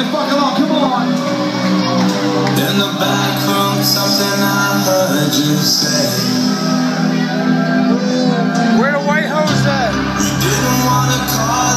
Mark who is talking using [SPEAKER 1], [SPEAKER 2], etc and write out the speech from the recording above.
[SPEAKER 1] so fuck along, come on.
[SPEAKER 2] In the back room, something I heard you say.
[SPEAKER 3] Where the white hose at?
[SPEAKER 2] You didn't want to call